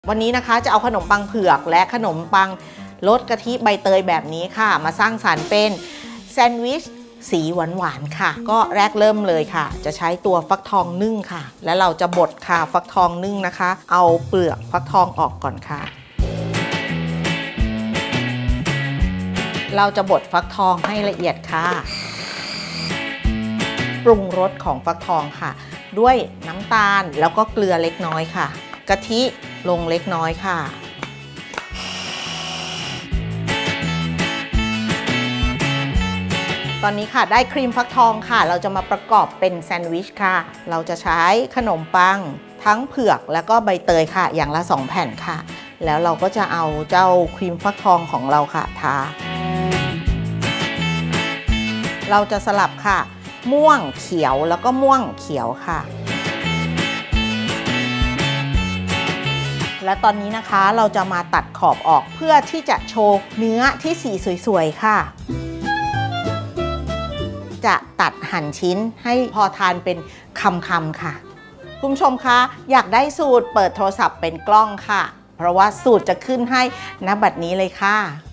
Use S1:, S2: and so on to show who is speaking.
S1: วันนี้นะคะจะเอาขนมปังเผือกและขนมปังรสกะทิใบเตยแบบนี้ค่ะมาสร้างสรรค์เป็นแซนด์วิชสีหวานๆค่ะก็แรกเริ่มเลยค่ะจะใช้ตัวฟักทองนึ่งค่ะแล้วเราจะบดค่ะฟักทองนึ่งนะคะเอาเปลือกฟักทองออกก่อนค่ะเราจะบดฟักทองให้ละเอียดค่ะปรุงรสของฟักทองค่ะด้วยน้ำตาลแล้วก็เกลือเล็กน้อยค่ะกะทิลงเล็กน้อยค่ะตอนนี้ค่ะได้ครีมฟักทองค่ะเราจะมาประกอบเป็นแซนด์วิชค่ะเราจะใช้ขนมปังทั้งเผือกแล้วก็ใบเตยค่ะอย่างละ2แผ่นค่ะแล้วเราก็จะเอาเจ้าครีมฟักทองของเราค่ะทาเราจะสลับค่ะม่วงเขียวแล้วก็ม่วงเขียวค่ะและตอนนี้นะคะเราจะมาตัดขอบออกเพื่อที่จะโชว์เนื้อที่สีสวยๆค่ะจะตัดหั่นชิ้นให้พอทานเป็นคำๆค่ะคุณผู้ชมคะอยากได้สูตรเปิดโทรศัพท์เป็นกล้องค่ะเพราะว่าสูตรจะขึ้นให้ณบัดนี้เลยค่ะ